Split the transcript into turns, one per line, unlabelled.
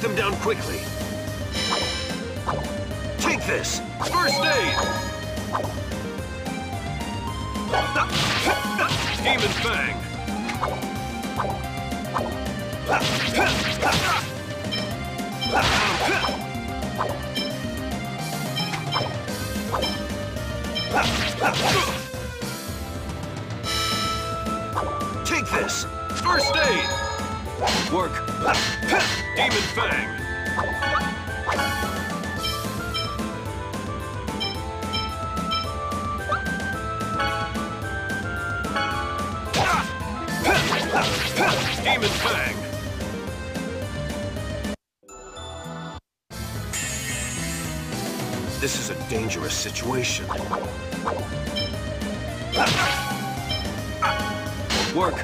them down quickly. Take this! First aid! Demon Fang! Take this! First aid! Work! Demon Fang! Demon Fang! This is a dangerous situation. Work!